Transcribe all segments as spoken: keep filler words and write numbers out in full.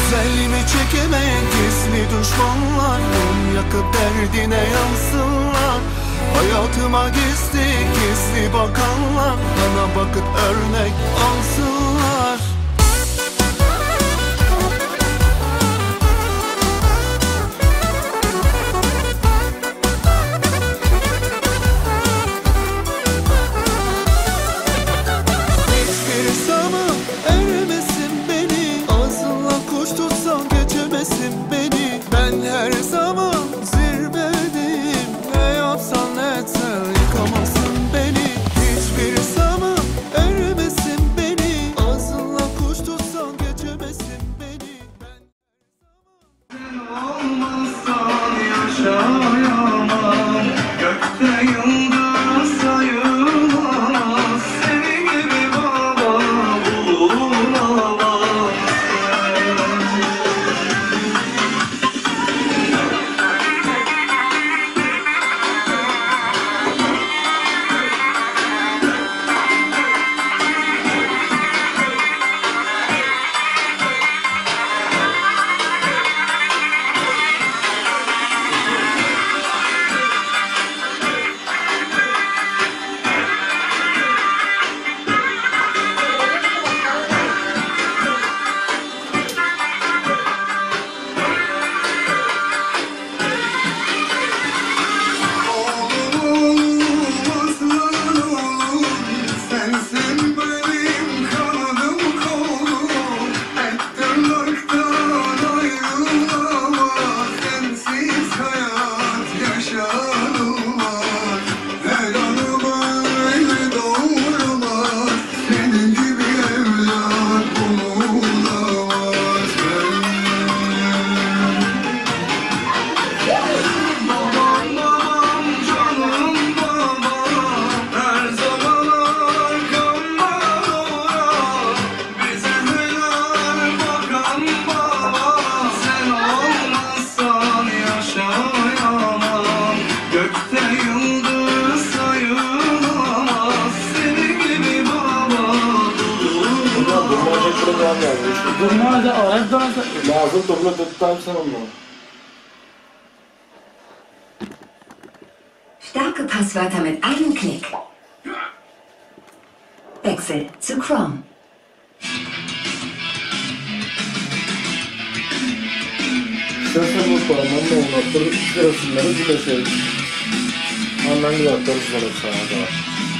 Güzelliğimi çekemeyen gizli düşmanlar mum yakıp derdine yansınlar. Hayatıma gizli gizli bakanlar bana bakıp örnek alsınlar. Hiçbir zaman ermesin beni, ağzınla kuş tutsan geçemesin beni. Ben her zaman zirvedeyim, ne yapsan ne etsen yıkamazsın beni. Hiçbir zaman ermesin beni, ağzınla kuş tutsan geçemesin beni. Ben olmazsan yaşayamam, gökte yıldız sayılmaz, senin gibi baba bulunamaz. Lazım topla tutar mısın onu? Starke Passwörter mit einem Klick. Wechsel zu Chrome. İstersen bu parmağınla onlattırıp sırasınları birleşelim. Ondan bir aktarız bana sana da.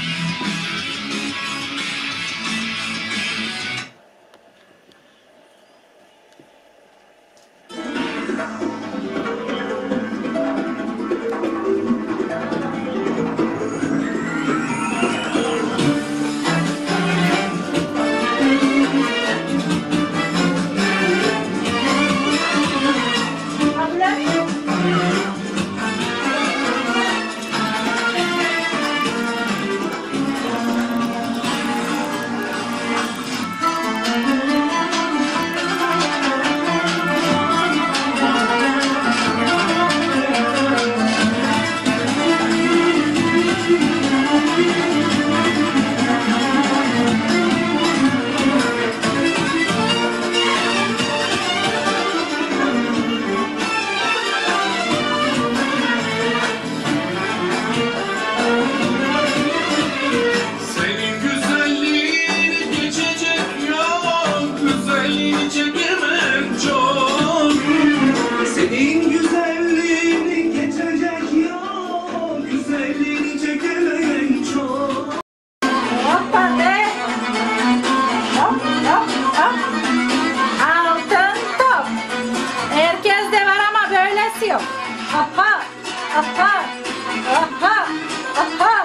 Aha! Aha! Aha! Aha!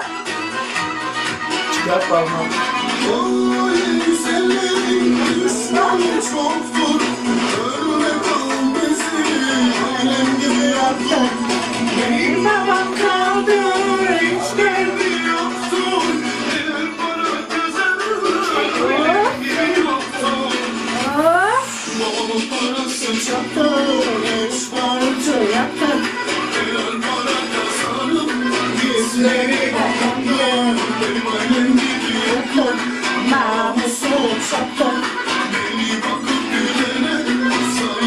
Çıkar parmağını. Oy güzellerin düşmanı çoktur. Ölme kal bizi, alem gibi yaktın. Benim babam kaldı, hiç derdi yoktur. Eğer bana güzel gibi yoktur. Babamın parası çaktı, hiç parça yaktı. Eğer bana kazanıp gizleri bakandı. Benim alem gibi yaktın. Namusu çaktın. Beni bakıp gülene say.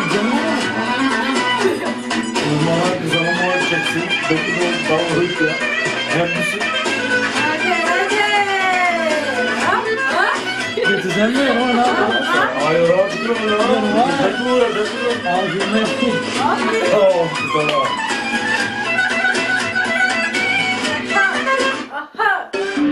Uzmanlar kızanımı olacaksın. Dokuz davranıp ya. Hepsi. Hadi hadi. Hop hop. Getirsen mi? Ama ne yapalım? Hayır abi dur ya. Hadi uğra hadi Al şunu yapayım. Hop. Tamam tamam. Aha.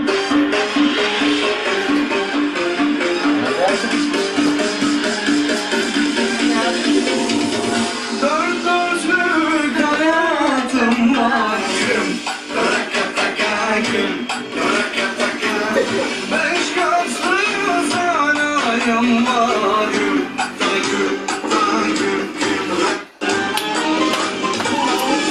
Dört gözlük hayatım var güm Rakataka güm Rakataka Beş gözlü zanayım var güm Da güm da güm güm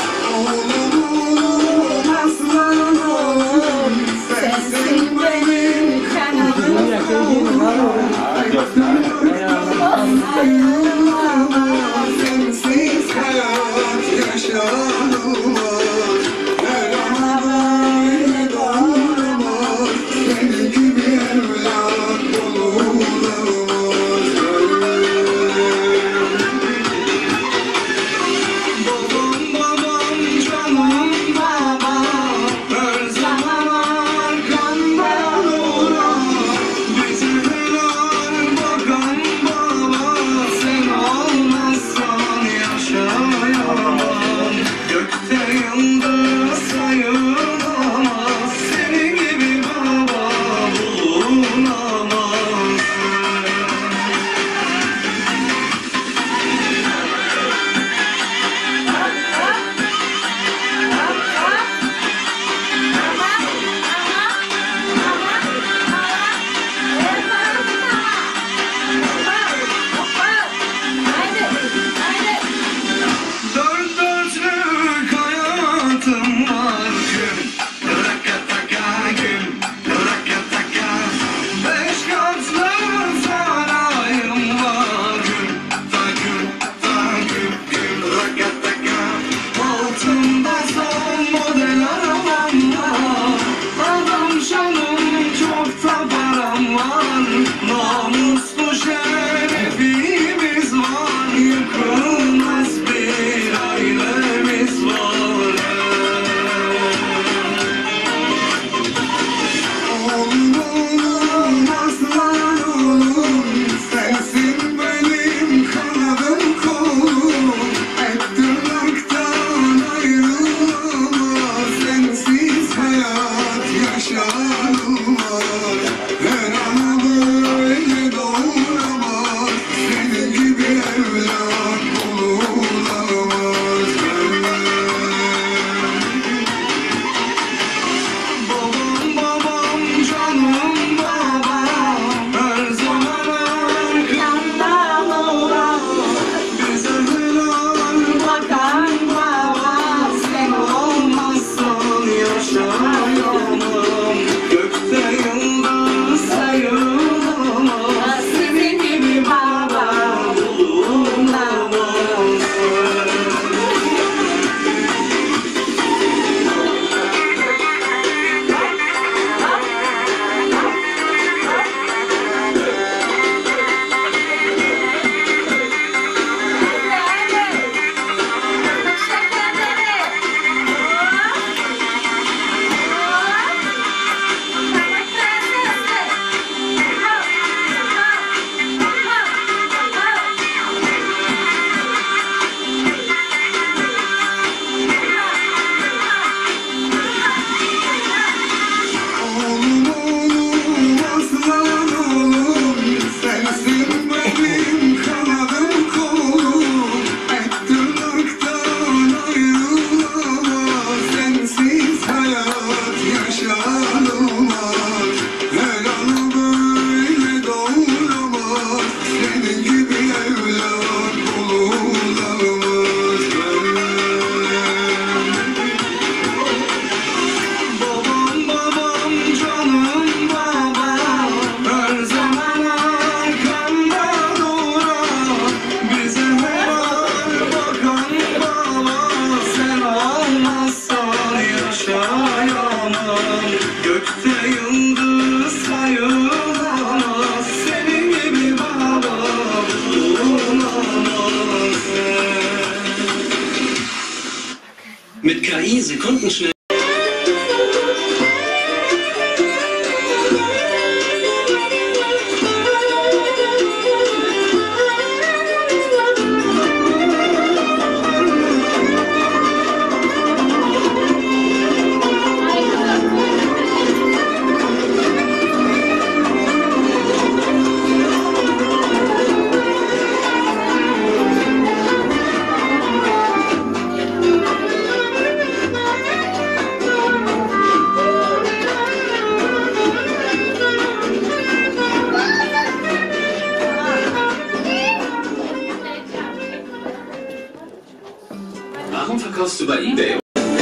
Mit K I sekundenschnell. Warum verkaufst du bei eBay?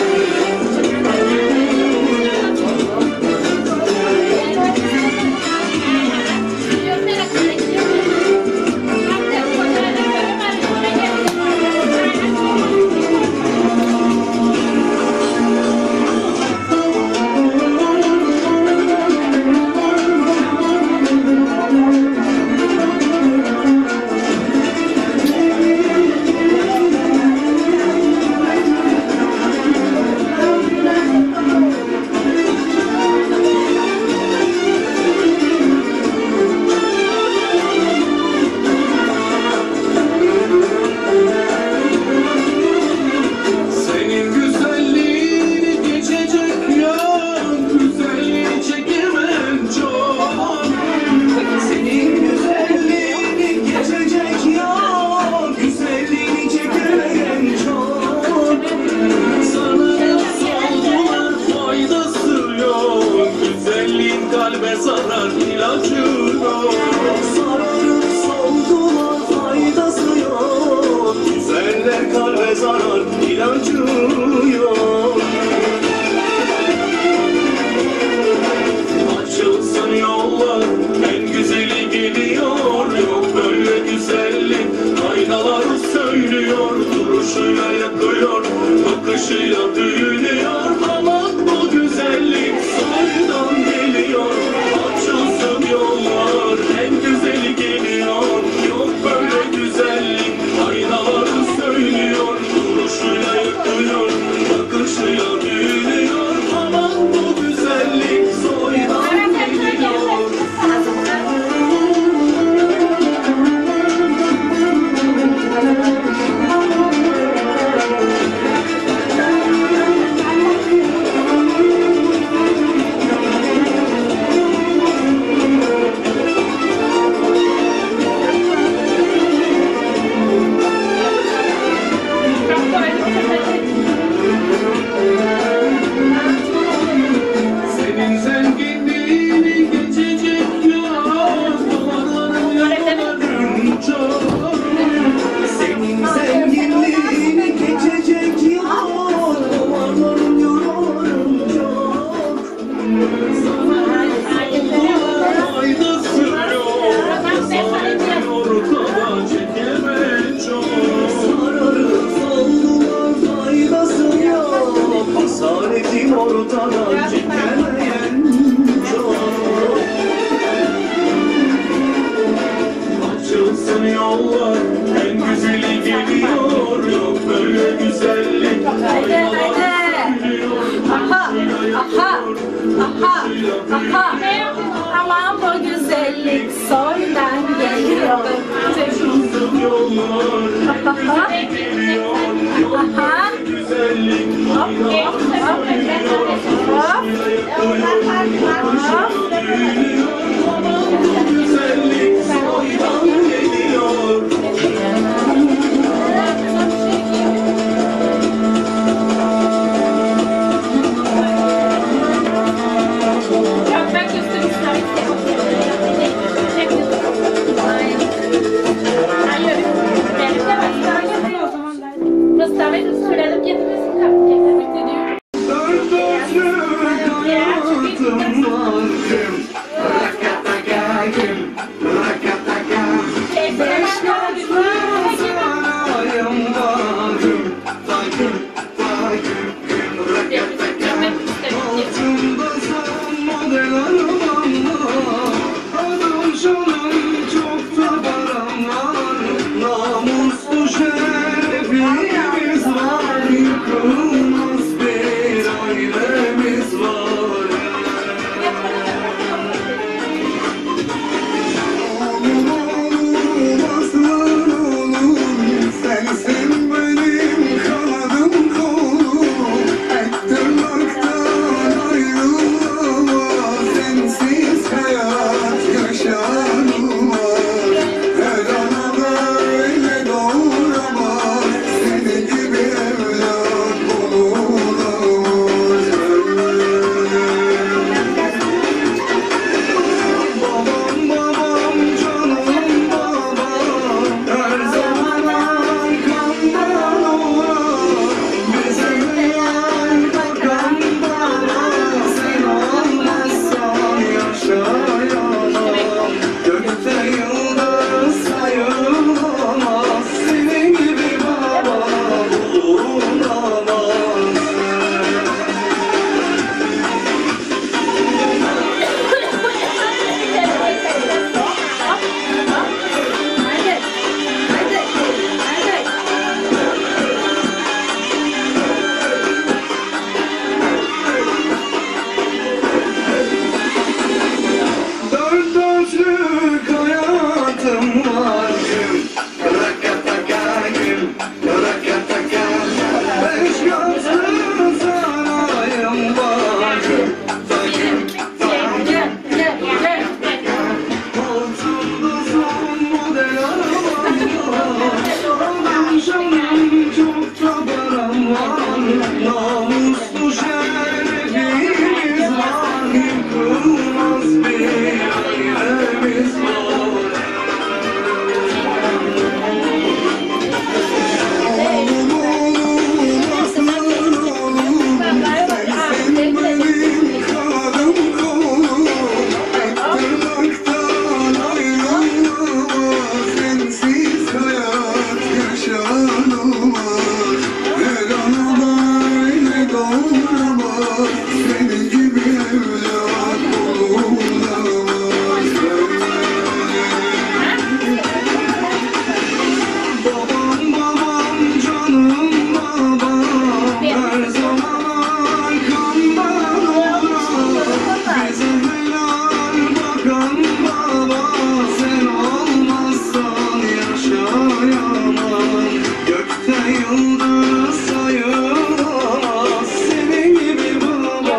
Kalbe zarar ilacı yok. Sararıp soldular faydası yok. Güzeller kalbe zarar ilacı yok. Açılsın yollar en güzeli geliyor. Yok böyle güzellik aynalar söylüyor. Duruşuyla yakıyor, bakışıyla büyülüyor. Aman bu güzellik soydan geliyor. Açılsın yollar en güzeli geliyor. Yok böyle güzellik aynalar söylüyor. Duruşuyla yakıyor, bakışıyla büyülüyor. Aman bu güzellik soydan geliyor. Senin zenginliğini geçecek yok. Duvarların yanarım çok. Senin zenginliğini geçecek yok. Duvarların yanarım çok. Sana faydası yok. Sahibi ortada çekemem çok. Sararıp soldular faydası yok. Hasaretim ortada çekemeyen çok. Açılsın yollar en güzeli geliyor. Yok böyle güzellik aynalar söylüyor. Aha, aha, aha, aha. Aman bu güzellik soydan geliyor. Açılsın yollar en güzeli geliyor. Yok Aha. böyle güzellik aynalar söylüyor. Hop. Aman bu güzellik soydan geliyor. Hayır. Benim de başka o zaman. sayamam, gökte yıldız sayamaz, senin gibi baba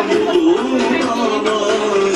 bulamaz.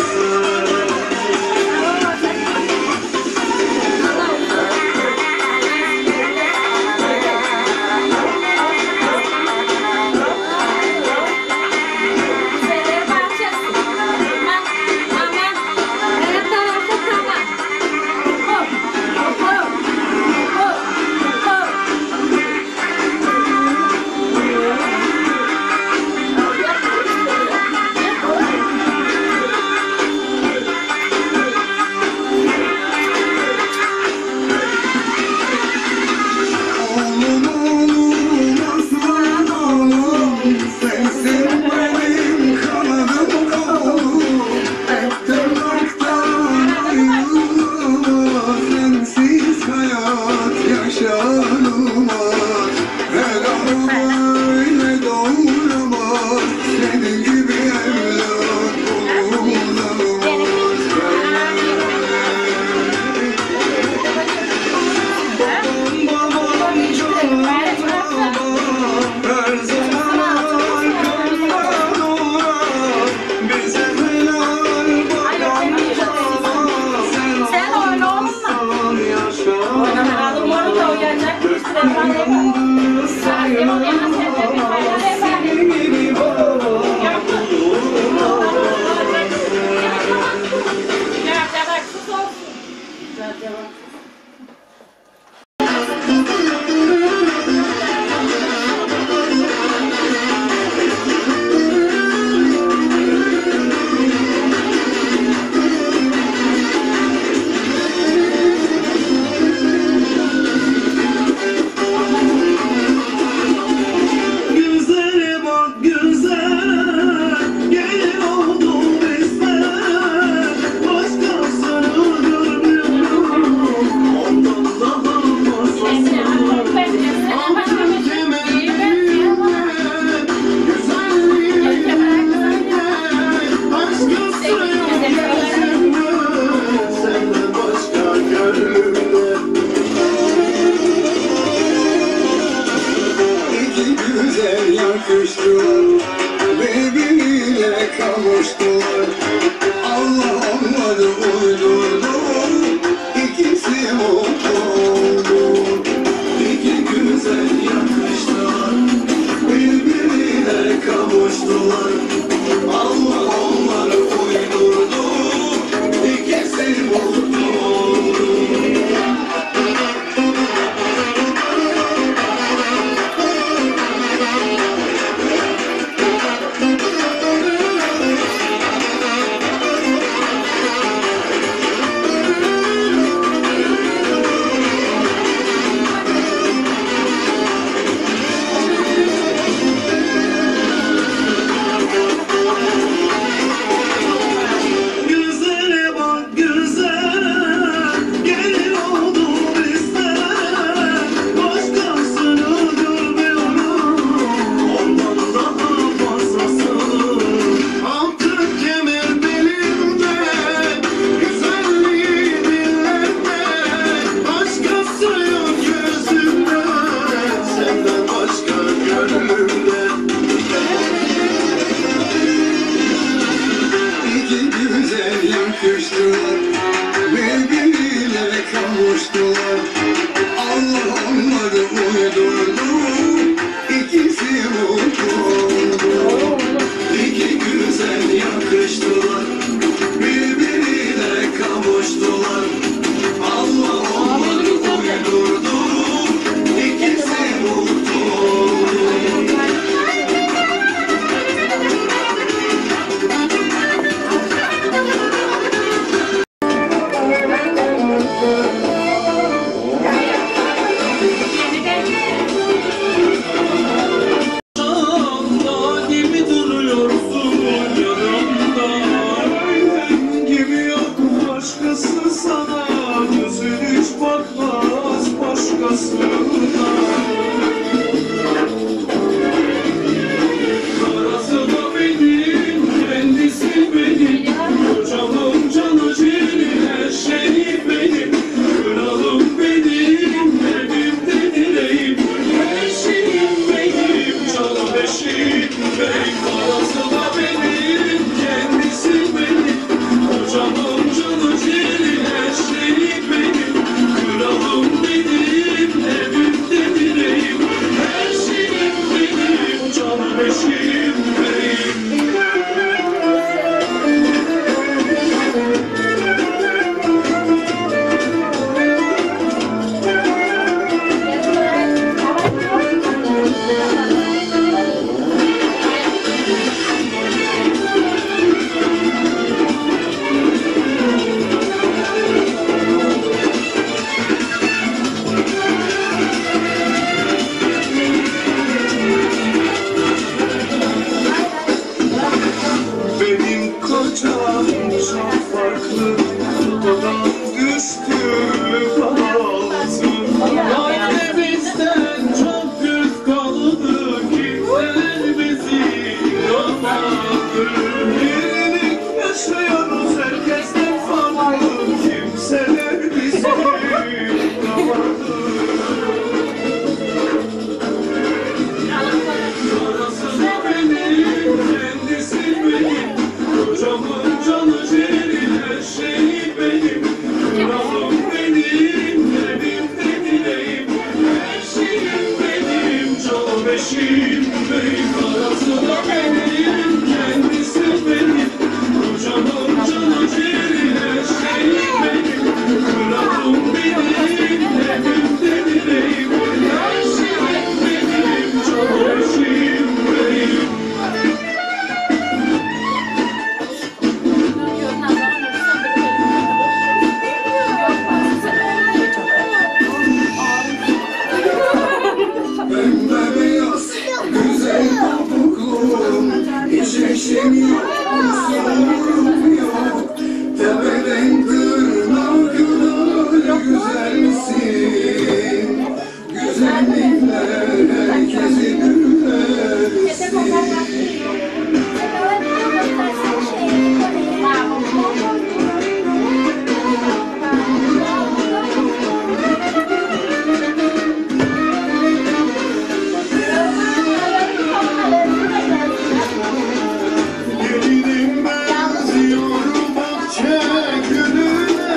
Canı ciğeri her şeyi benim, kralım benim. eşim bey, parası da benim, kendisi benim. Kocaman cana ciğerine şeyim benim. Kralım benim, evimde direğim. Her şeyim benim, can eşim bey. Bembeyaz, güzel topuklum, hiç eşim yok, sorum yok. Tepeden tırnağa kadar güzelsin. Güzellikle herkesi gülersin. Gelinim benziyor bahçe gülüne,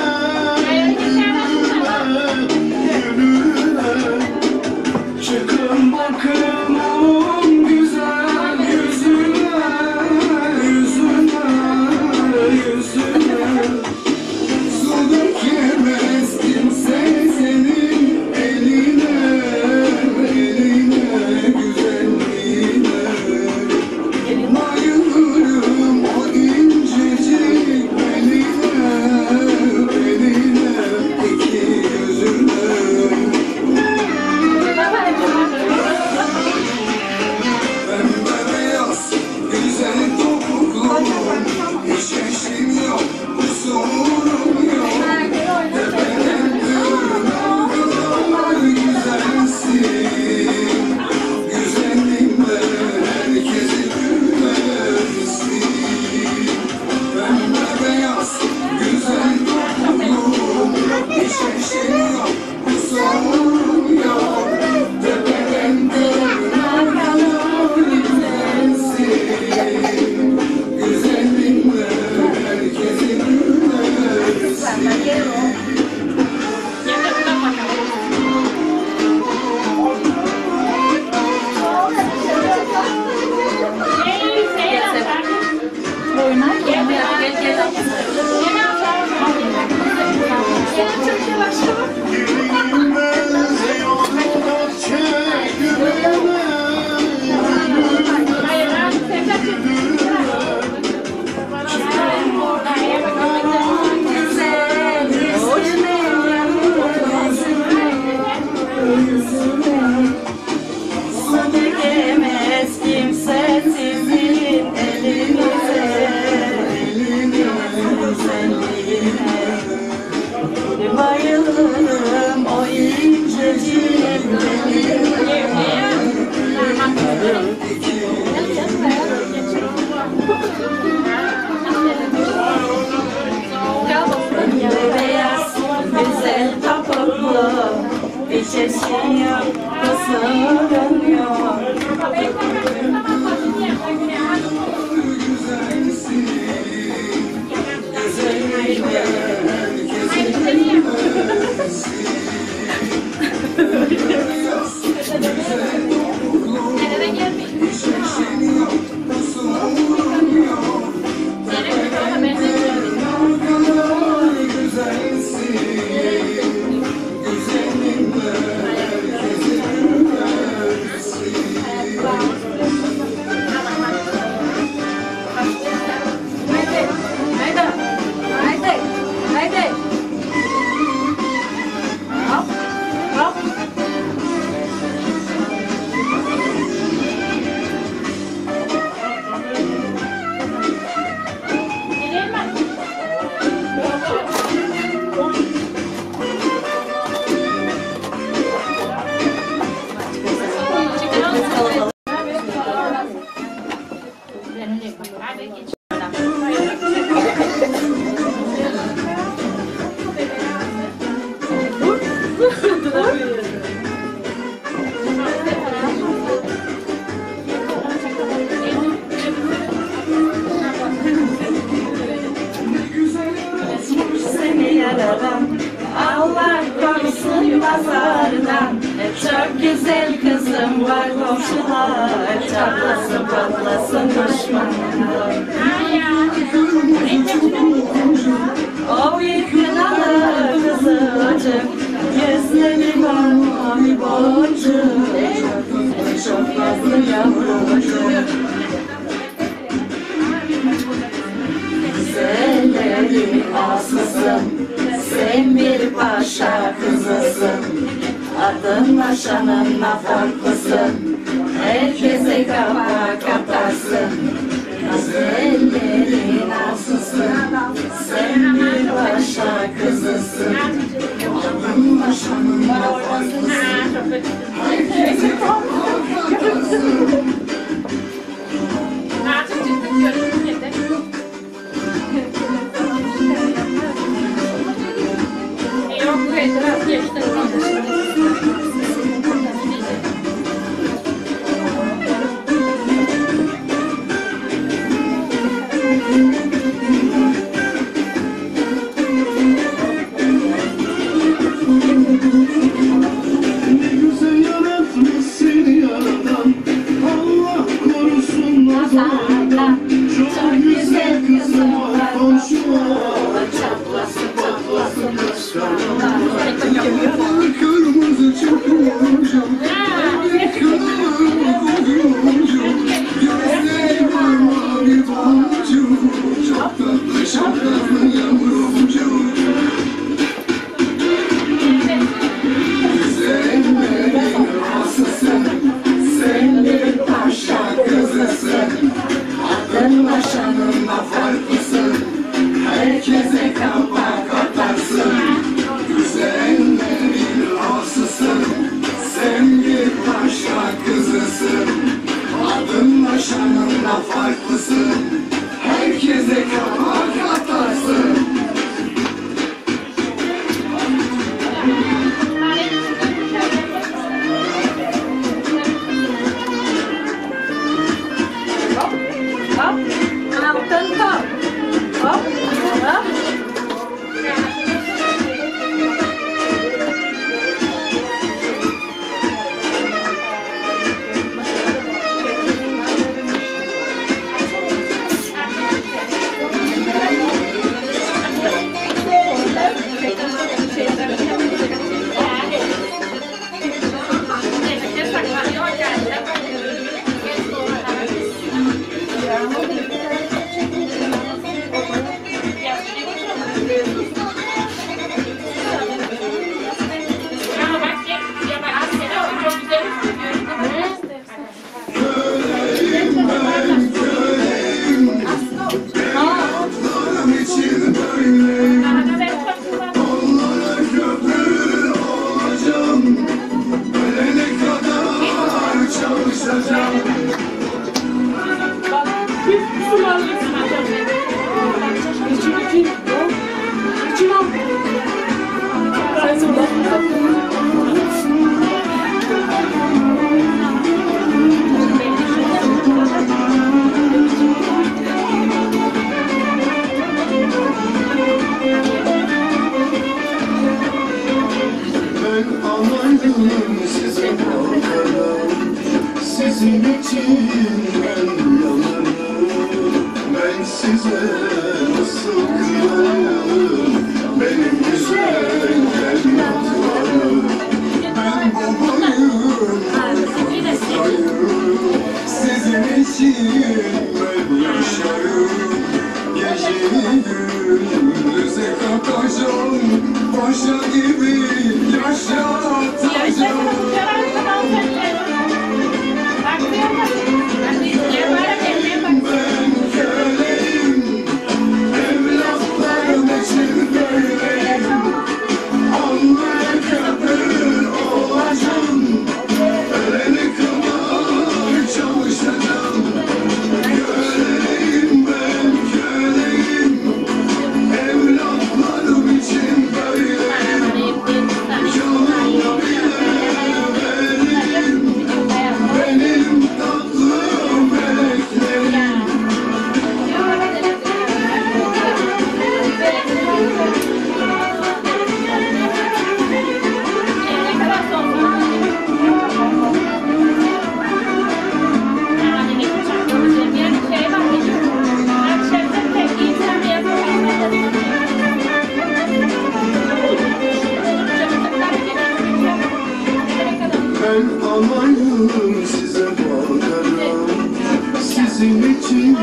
gülüne. Çıkın bakın onun güzel yüzüne, yüzüne, yüzüne. Su dökemez kimse senin eline, eline, güzelliğine. Bayılırım o incecik beline, beline, iki yüzüne. Bembeyaz, güzel topuklum, hiç eşim yok, kusurum yok. Tepeden tırnağa kadar güzelsin. Güzelliğinle herkesi gülersin. Bembeyaz, güzel topuklum, hiç eşim yok, kusurum yok. Tepeden tırnağa kadar güzelsin. Güzelliğinle herkesi gülersin. Gelinim benziyor bahçe gülüne, Su dökemez kimse sizin elinize, eline, güzelliğine. Bayılırım o incecik beline. Bembeyaz, güzel topuklu, hiç eşin yok, kusurun yok. güzelsin. Güzelliğinle herkesi gülersin. Bembeyaz, güzel topuklum, hiç eşim yok, kusurum yok. Tepeden tırnağa kadar güzelsin. Güzelliğinle herkesi gülersin. Haydi, haydi, haydi. Hop, hop. güzel kızım var komşular, çatlasın patlasın düşmanlar. O yıkınalı kızılcık, gözleri mavi boncuk, çok fazla yavrucuk. Güzellerin asısın, sen bir paşa kızısın. Adınla şanınla farklısın, herkese kafa katarsın. Güzellerin asısın, sen bir paşa kızısın. Adınla şanınla farklısın, herkese kafa katarsın. Ben alayım size bakarım, sizin için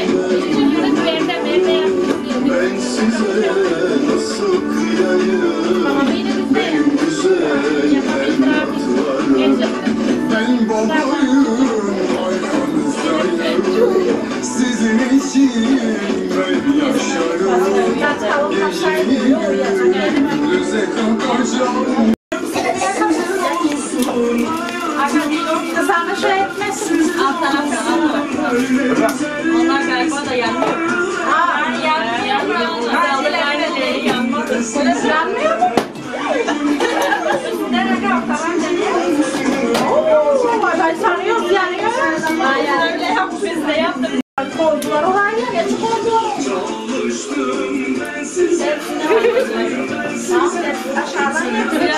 ben size nasıl kıyayım, benim güzel evlatlarım. Ben babayım, arkanızdayım, sizin için ben yaşarım. Geceyi gündüze katacağım. Kızarma şey etmezsiniz. Alt tarafta onlar galiba da yanmıyor. Aa, yan, yanmıyor. Yanmıyor. Yanmadı. Yanmıyor mu? Nerede o tamam dedi. Ooo, ben sanıyoruz yanıyor. Aynen öyle yap, biz de yaptık. Koydular olan ya, geç koydular. Çalıştım ben size, Aşağıdan yapıyor.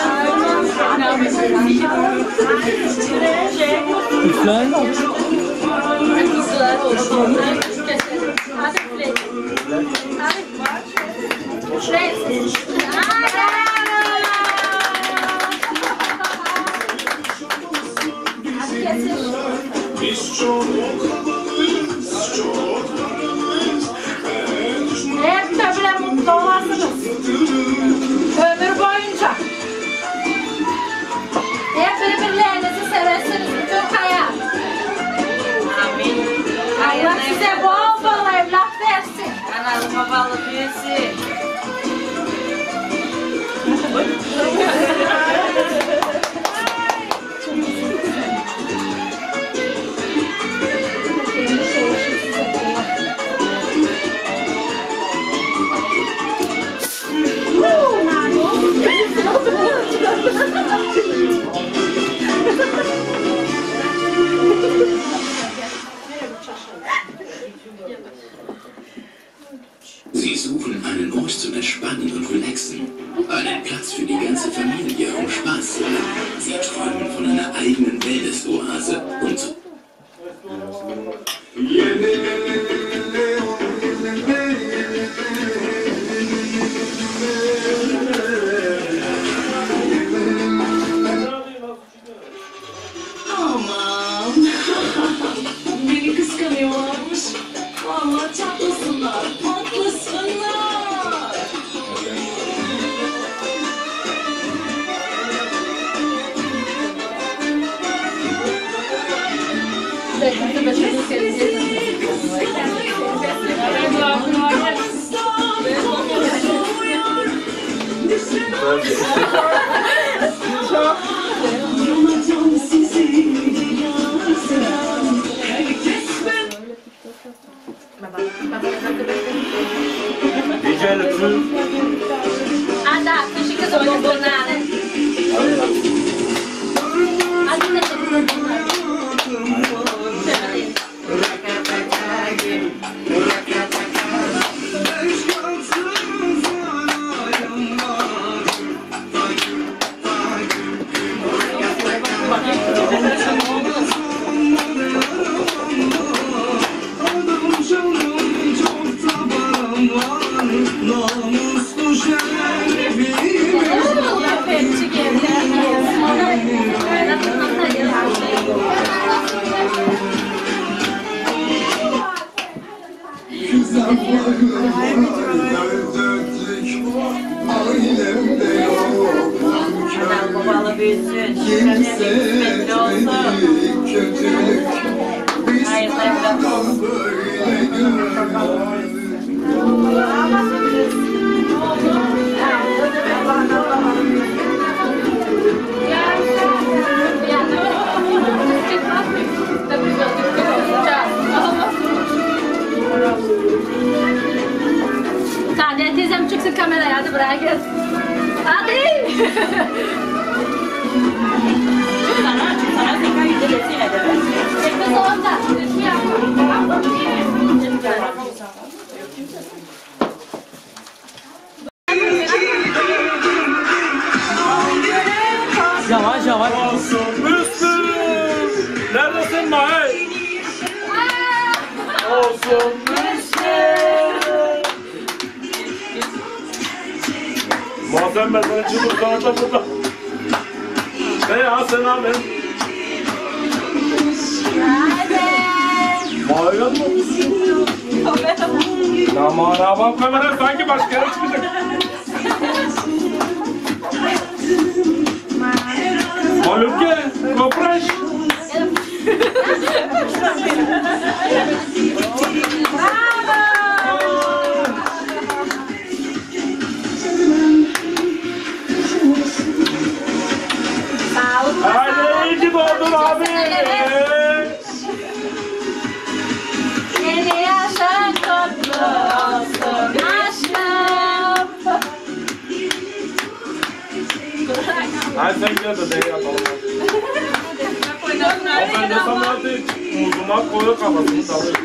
Üfleyin mi? Hadi play. Hadi. Play. Hadi kesin. biz çok kalabalıyız, çok paralıyız. Hep de bile mutlu olasınız. Ömür boyunca. Hep birbirlerinizi seversiniz bütün hayat. Amin. Allah size bol bol evlat versin. Analı babalı büyüsün. Sie suchen einen Ort zum Entspannen und Relaxen. Einen Platz für die ganze Familie, um Spaß zu haben. Sie träumen von einer eigenen Wellness-Oase und so. Aman. Beni kıskanıyorlarmış. Vallahi çatlasınlar, patlasınlar. Yolacağım sizi yazan. Herkes ben. Dice lütfen. Anda, kışık kızı bombonane. Hadi ne çekiyorsun? Namuslu şerefim. Ailemde yok Babalı büyüsün. kimse etmedi kötülük. Biz buradan böyle görürüz. Saniye teyzem çıksın kameraya, hadi buraya gel. Hadi. Sana, sana tekrar yüzdelesiyle de. Tekrar salonda. Resmi yapma. Yavaş yavaş. Müslüm! Neredesin Mahey? Olsun Müslüm! Muazzam ben sana çıkıp sana da burada. Hey Hasan abi. Bayram mı? Aman aman kamera sanki başka yere çıkacak. Malumke, kopraş. Haydi iyi ki doğdun abi. Yeni yaşın kutlu olsun aşkım. Haydi sen gel de dey yapalım. O ben de sana hadi muzuma koyu kafasını dalıyor.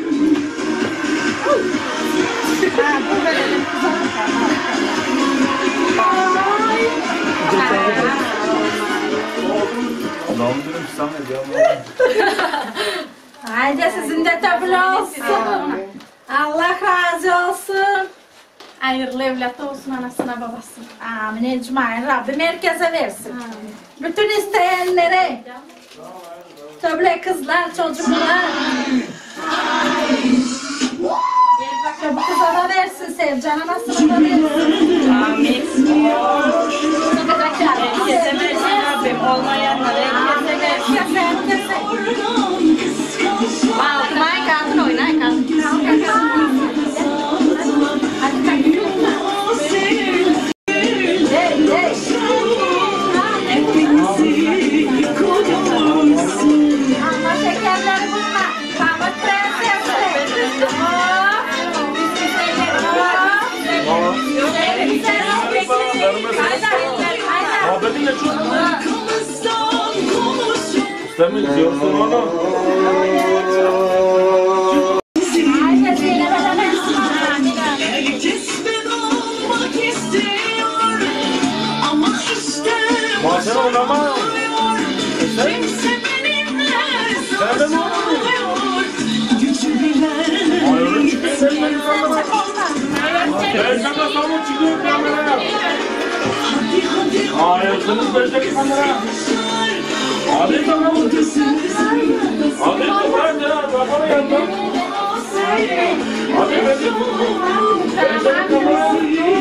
Allah'ım dedim ki sana hediye Haydi sizin de tabii olsun. Allah razı olsun. Hayırlı evlat olsun anasına babasına. Amin ecmaîn. Rabbim herkese versin. Bütün isteyenlere. Tabii kızlar, çocuklar. Gel bu kıza da versin, Sevcan anasına da versin. Amin. Herkese versin Rabbim. Olmayanlara herkese versin. Herkese, herkese. Balkımay kalkın oynay kalkın. Hadi kalk. Hey, hey. Ama şekerleri bunlar. Pamuk prensesi. Muhabbetin ne çok? İstemiyoruz, diyorsun onu. Maşallah oynama. Sen? Sen de ne oluyor? Hayırlı çıkıyor. Sen de insanlara. Ben sana savun çıkıyor kameraya. Hayırsınız beşteki kamera. Hadi bakalım. Hadi bakalım ya. Kafana yandan. Hadi beşteki kamera.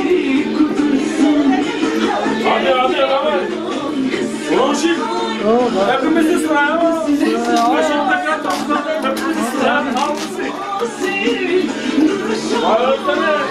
Hadi hadi hemen. Roşik. Hepimiz sıraya. Başımda kalk. Hepimiz sıraya. Kalmışsın. Hayırsınız.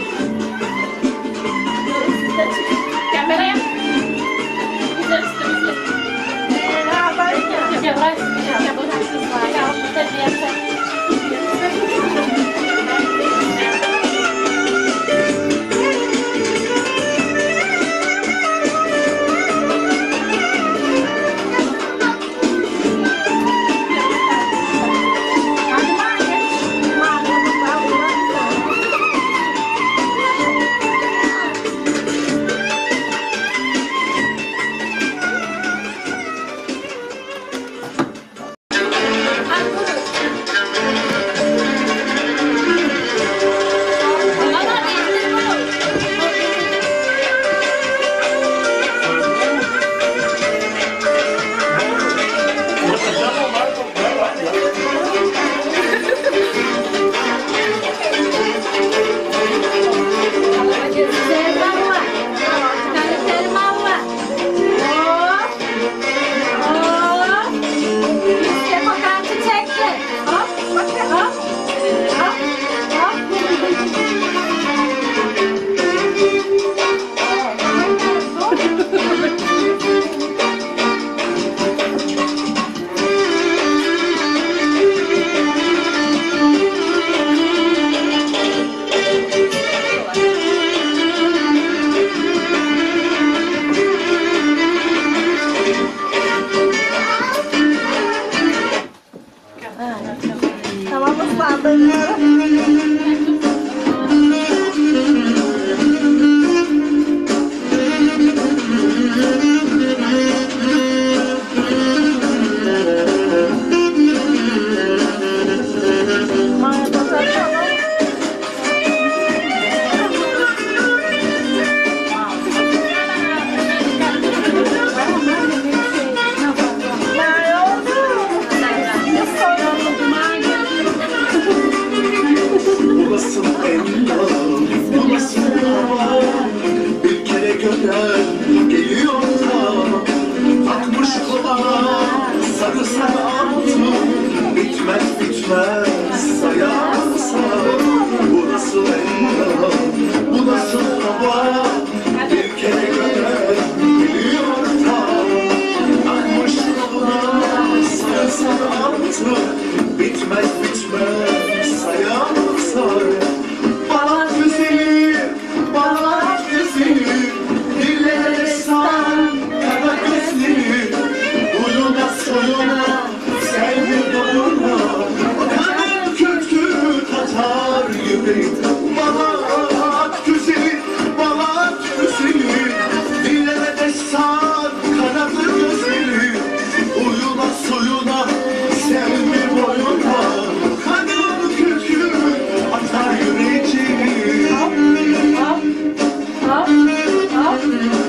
Kameraya. Güzel üstümüzde. yüreğim. Bana at güzeli, bana at güzeli. Dillere destan kanadır gözleri. Uyuna suyuna, sevmi boyuna. Kanım kökü atar yüreğim. Hop, hop, hop.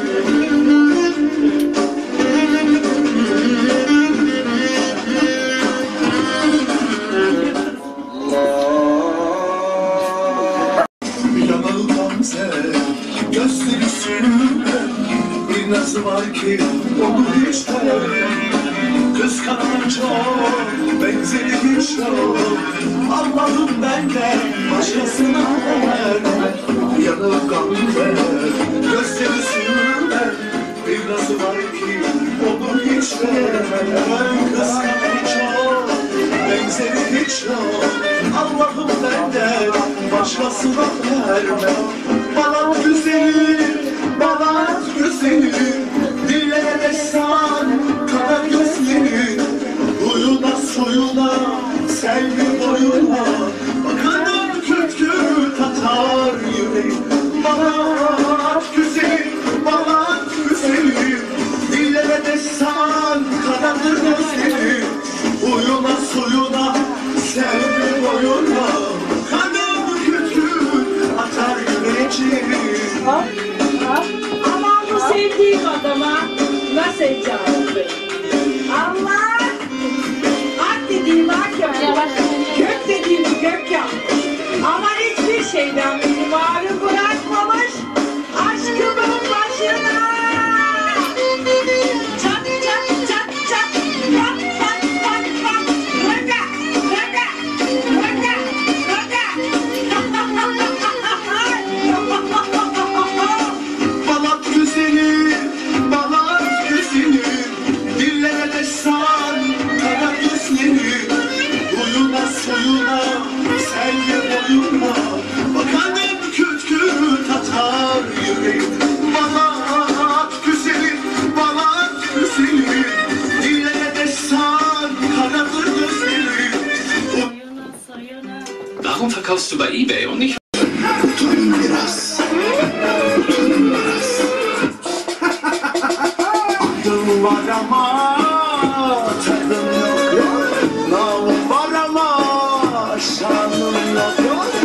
Yanılmam sen, gösteri sürüme. Bir nazı var ki onu hiç de kıskanan çok, benzeri hiç yok. Allah'ım benden başkasına verme. Yanılmam ben, gösteri sürüme. Bir nazı var ki onu hiç de kıskanan çok, benzeri hiç yok. Allah'ım benden başkasına verme. Bana güzelim, bana güzelim. Dillere destan, kara gözlerim. Uyuna suyuna, selvi boyuna. Bakanın kökü tatar yüreğim. Bana at güzelim, bana at güzelim. Dillere destan, karadır gözlerim. Uyuna suyuna, selvi boyuna. Kanım kökü atar yüreğim. Hop, hop. Ama bu sevdiğim adama nasıl icabet verir? Allah! Ak dediğim ak yapmış. Gök dediğim gök yapmış. Ama hiçbir şeyden beni var bırakmamış. Aşkımın başına. Çat çat çat çat. Pat pat pat pat. Raka raka raka raka. Balat güzeli, balat güzeli. Dillere destan, kara gözleri. Uyuna suyuna, selvi boyuna. Bakanın kökü tatar yüreğim. Balat güzeli, balat güzeli. Dillere destan, karadır gözleri. Warum verkaufst du bei eBay und nicht? Oturun biraz. Oturun biraz. Aklım var ama tadım yok. Nam var ama şanım yok.